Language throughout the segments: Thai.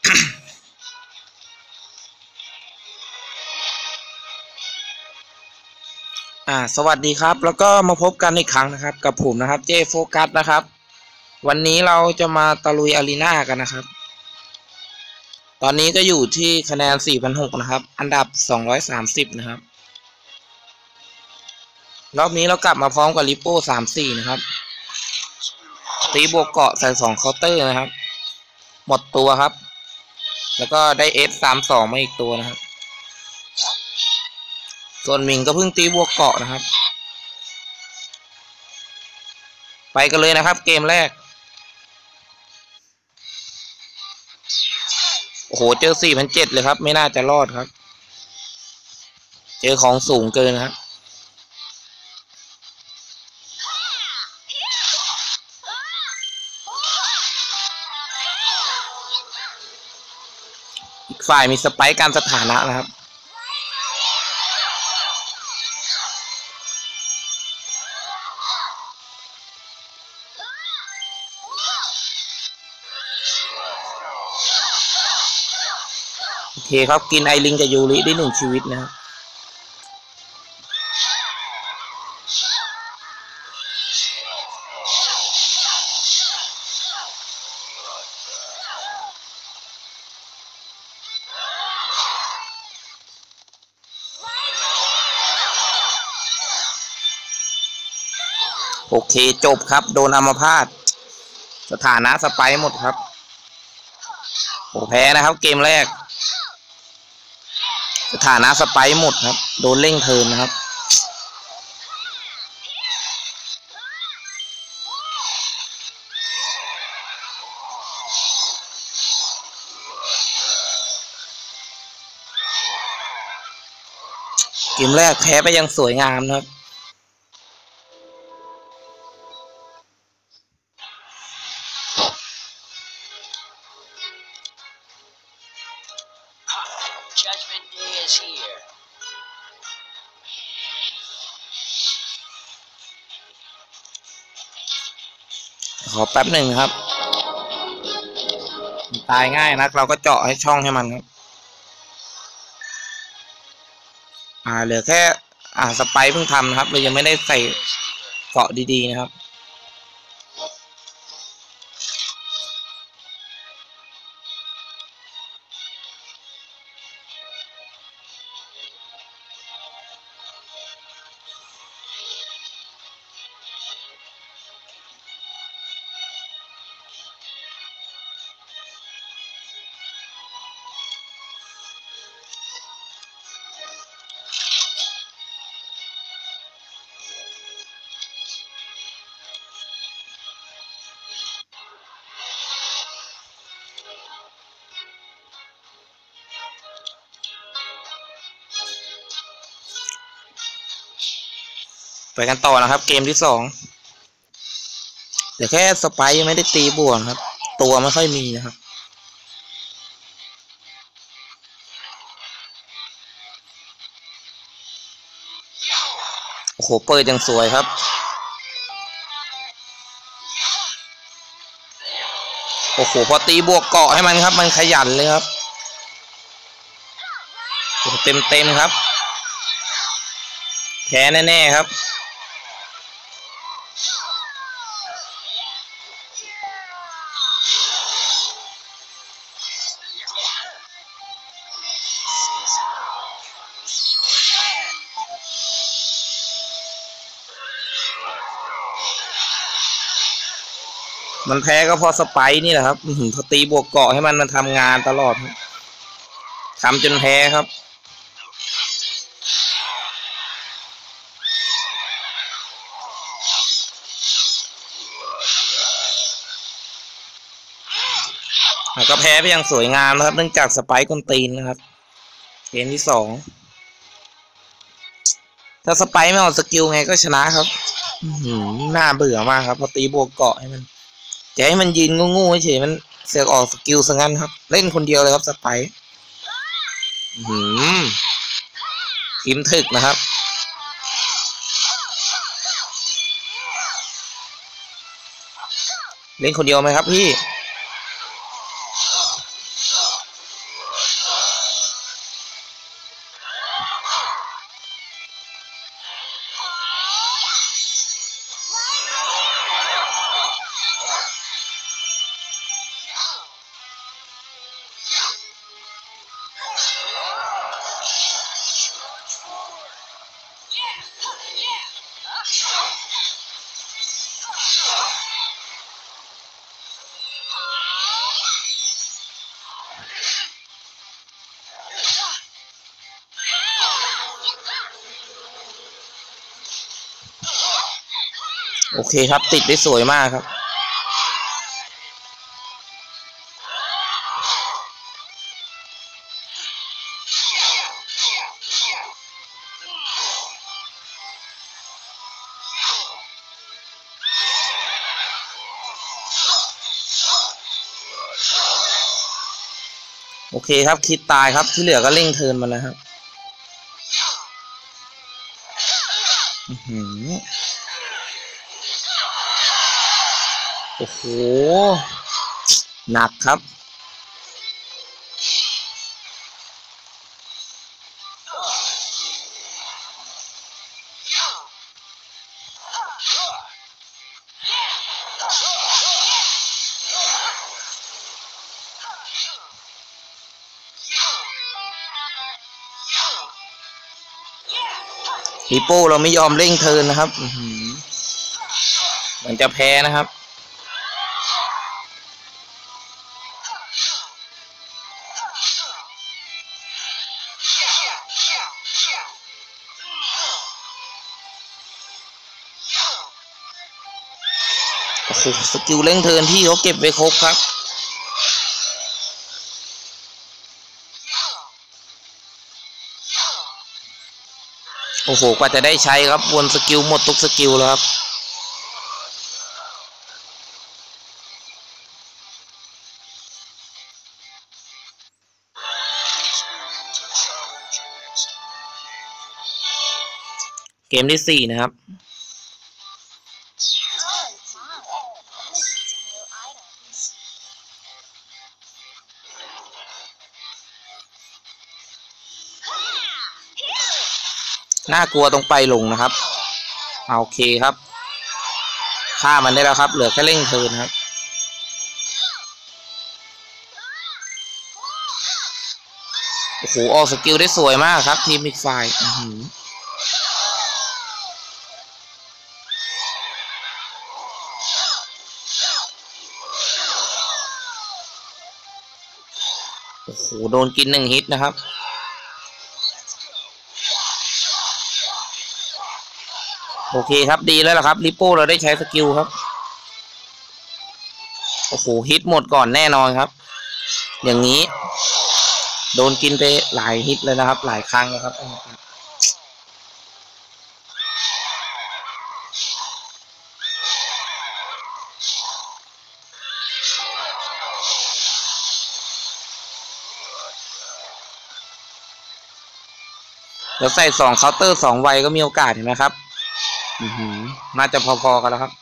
สวัสดีครับแล้วก็มาพบกันอีกครั้งนะครับกับผมนะครับเจโฟกัสนะครับวันนี้เราจะมาตะลุยอารีนากันนะครับตอนนี้ก็อยู่ที่คะแนน 4,600 นะครับอันดับ 230 นะครับรอบนี้เรากลับมาพร้อมกับลิปโป้ 34 นะครับตีบวกเกาะใส่2เคาน์เตอร์นะครับหมดตัวครับแล้วก็ได้ S32 มาอีกตัวนะครับส่วนมิงก็เพิ่งตีบวกเกาะนะครับไปกันเลยนะครับเกมแรกโอ้โหเจอ 4,700 เลยครับไม่น่าจะรอดครับเจอของสูงเกินครับอีกฝ่ายมีสไปค์การสถานะนะครับโอเคครับกินไอริงกับยูริได้1 ชีวิตนะครับโอเคจบครับโดนอัมพาตสถานะสไปค์หมดครับโอ้แพ้นะครับเกมแรกสถานะสไปค์หมดครับโดนเร่งเทิร์นนะครับเกมแรกแพ้ไปยังสวยงามนะครับขอแป๊บหนึ่งครับตายง่ายนะเราก็เจาะให้ช่องให้มันครับเหลือแค่สไปเพิ่งทำนะครับเรายังไม่ได้ใส่เกาะดีๆนะครับไปกันต่อนะครับเกมที่2แต่แค่สไปยังไม่ได้ตีบวกครับตัวไม่ค่อยมีนะครับโอ้โหเปิดอย่างสวยครับโอ้โหพอตีบวกเกาะให้มันครับมันขยันเลยครับโอ้เต็มครับแพ้แน่ๆครับมันแพ้ก็เพราะสไปนี่แหละครับพอตีบวกเกาะให้มันทำงานตลอดทำจนแพ้ครับก็แพ้ไปอย่างสวยงามนะครับเนื่องจากสไปค์กลตีนนะครับเกมที่2ถ้าสไปค์ไม่เอาสกิลไงก็ชนะครับน่าเบื่อมากครับพอตีบวกเกาะให้มันจะให้มันยืนงูๆเฉยมันเสือกออกสกิลซะงั้นครับเล่นคนเดียวเลยครับสไปค์ทีมถึกนะครับเล่นคนเดียวไหมครับพี่โอเคครับติดได้สวยมากครับโอเคครับคิดตายครับที่เหลือก็เร่งเทิร์นมาแล้วครับโอ้โหหนักครับปีโป้เราไม่ยอมเร่งเทิร์นนะครับเหมือนจะแพ้นะครับโอ้โหสกิลเร่งเทิร์นที่เขาเก็บไว้ครบครับโอ้โหกว่าจะได้ใช้ครับวนสกิลหมดทุกสกิลแล้วครับเกมที่4นะครับน่ากลัวตรงไปลงนะครับโอเคครับฆ่ามันได้แล้วครับเหลือแค่เร่งเทิร์นครับโอ้โหออกสกิลได้สวยมากครับทีมอีกฝ่ายโอ้โหโดนกิน1 ฮิตนะครับโอเคครับดีแล้วล่ะครับริปโป้เราได้ใช้สกิลครับโอ้โหฮิตหมดก่อนแน่นอนครับอย่างนี้โดนกินไปหลายฮิตเลยนะครับหลายครั้งนะครับแล้วใส่2เคาน์เตอร์2ไวก็มีโอกาสเห็นไหมครับน่าจะพอๆกันแล้วครับ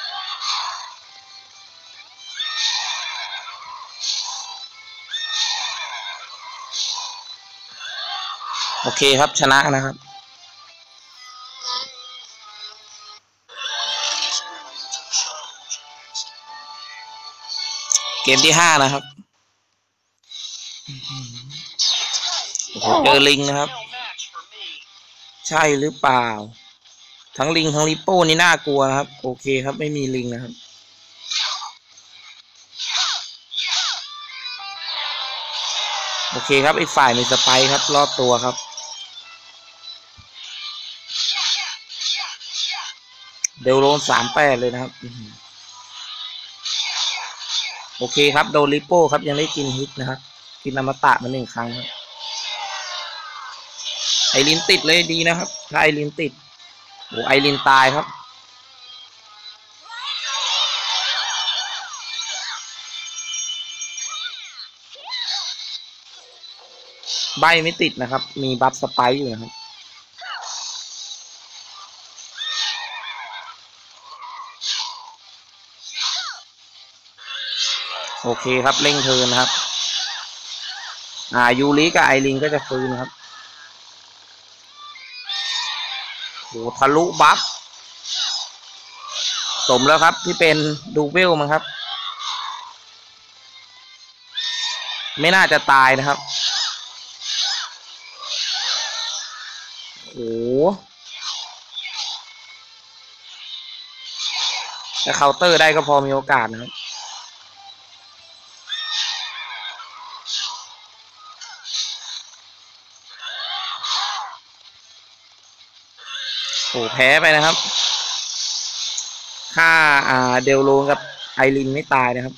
โอเคครับชนะนะครับเกมที่5นะครับโอ้โหเจอลิงนะครับใช่หรือเปล่าทั้งลิงทั้งริปโป้นี่น่ากลัวนะครับโอเคครับไม่มีลิงนะครับโอเคครับอีกฝ่ายมีสไปค์ครับรอบตัวครับเดลโลน38เลยนะครับโอเคครับโดนริปโป้ครับยังได้กินฮิตนะครับกินอมตะมา1 ครั้งครับไอรินติดเลยดีนะครับถ้าไอรินติดโอ้ไอรินตายครับใบไม่ติดนะครับมีบัฟสไปค์อยู่นะครับโอเคครับเร่งเทิร์นนะครับยูริกับไอรินก็จะฟื้นนะครับโหทะลุบัฟสมแล้วครับที่เป็นดูเวลมั้งครับไม่น่าจะตายนะครับโอ้ถ้าเคาน์เตอร์ได้ก็พอมีโอกาสนะครับโอ้แพ้ไปนะครับฆ่าเดลโลกับไอรินไม่ตายนะครับ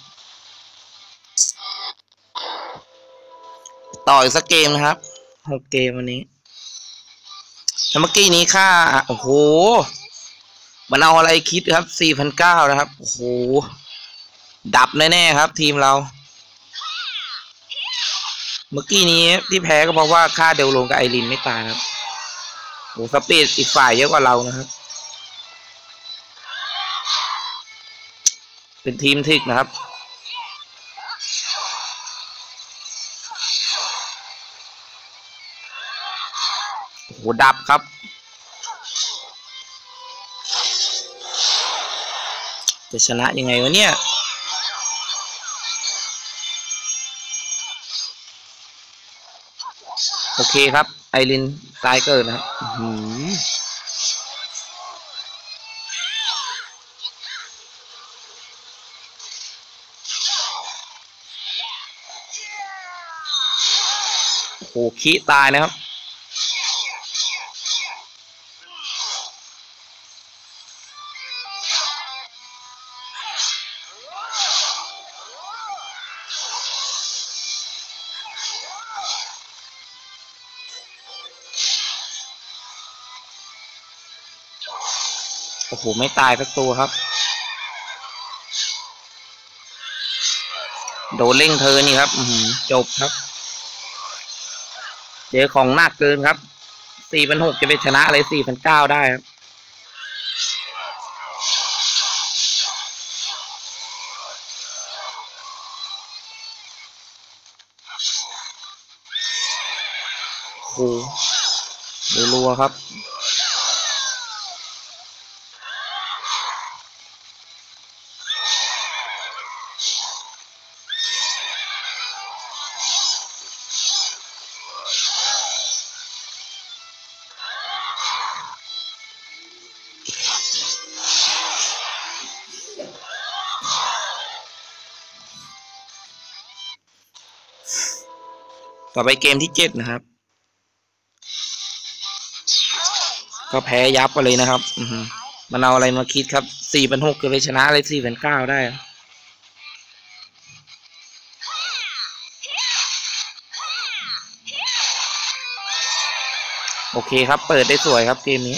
ต่ออีกสักเกมนะครับ6 เกมวันนี้เมื่อกี้นี้ค่าโอ้โหมันเอาอะไรคิดครับ4,900นะครับโอ้โหดับแน่ๆครับทีมเราเมื่อกี้นี้ที่แพ้ก็เพราะว่าค่าเดลโลกับไอรินไม่ตายครับโอ้สปีดอีกฝ่ายเยอะกว่าเรานะครับเป็นทีมทิกนะครับโอ้โหดับครับจะชนะยังไงวะเนี่ยโอเคครับไอรินตายเกิดนะครับโอ้โหคีตายนะครับโอ้โหไม่ตายสักตัวครับโดนเร่งเธอนี่ครับจบครับเจอของหนักเกินครับ4,600จะไปชนะอะไร4,900ได้ครับโอ้โหรัวครับต่อไปเกมที่7นะครับก็แพ้ยับไปเลยนะครับมันเอาอะไรมาคิดครับ4,600จะไปชนะอะไร4,900ได้โอเคครับเปิดได้สวยครับเกมนี้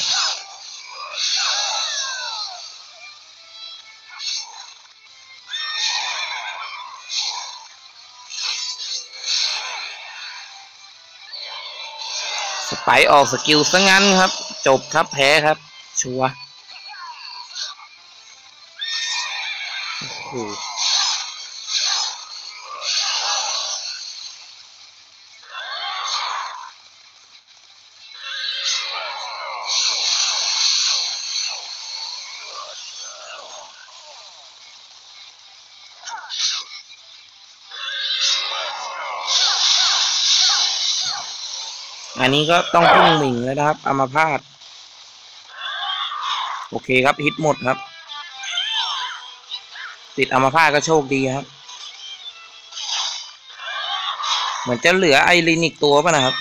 สไปออกสกิลซะงั้นครับจบครับแพ้ครับชัวร์โอ้โหอันนี้ก็ต้องพึ่งหมิงแล้วนะครับอัมพาตโอเคครับฮิตหมดครับติดอัมพาตก็โชคดีครับเหมือนจะเหลือไอรินอีกตัวป่ะนะครับ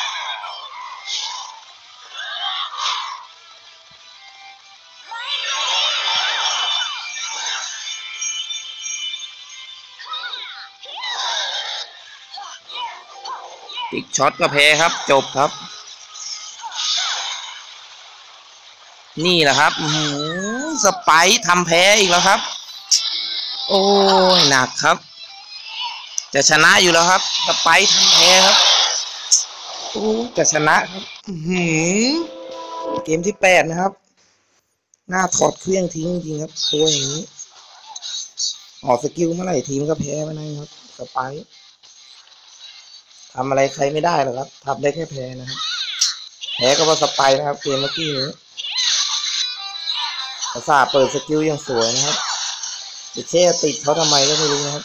อีกช็อตก็แพ้ครับจบครับนี่แหละครับสไปทำแพ้อีกแล้วครับโอ้ยหนักครับจะชนะอยู่แล้วครับสไปทำแพ้ครับโอ้จะชนะครับเกมที่8นะครับหน้าถอดเครื่องทิ้งจริงครับตัวอย่างนี้ออกสกิลเมื่อไหร่ทีมก็แพ้มานะครับสไปทำอะไรใครไม่ได้หรอกครับทำได้แค่แพ้นะครับแพ้ก็เพราะสไปนะครับเกมเมื่อกี้นี้ภาษาเปิดสกิลอย่างสวยนะครับจะเช่ติดเขาทำไมก็ไม่รู้นะครับ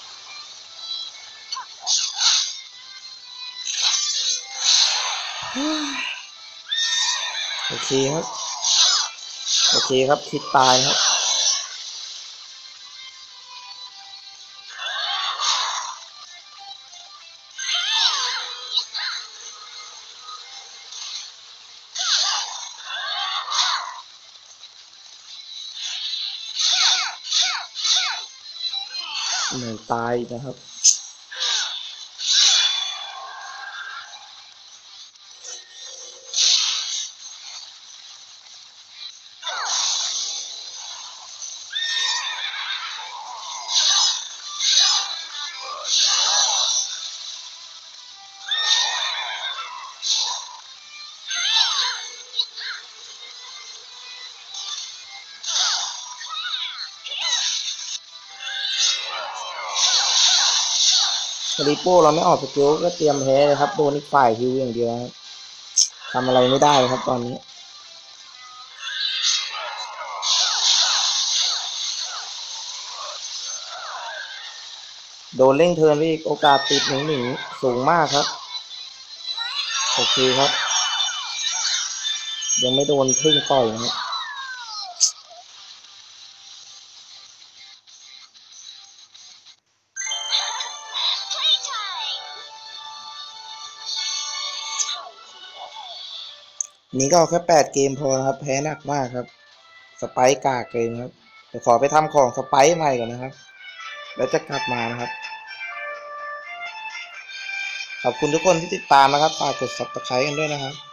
โอเคครับโอเคครับคิดตายครับไม่ตายนะครับริโป้เราไม่ออกสกิลก็เตรียมแพ้เลยครับโดนอีกฝ่ายฮิวอย่างเดียวครับทำอะไรไม่ได้ครับตอนนี้โดนเร่งเทิร์นไปอีกโอกาสติดหนึ่งสูงมากครับโอเคครับยังไม่โดนพึ่งต่อยนะครับนี้ก็เอาแค่8 เกมพอนะครับแพ้หนักมากครับสไปค์กากเกินครับเดี๋ยวขอไปทำของสไปค์ใหม่ก่อนนะครับแล้วจะกลับมานะครับขอบคุณทุกคนที่ติดตามนะครับฝากกด Subscribe กันด้วยนะครับ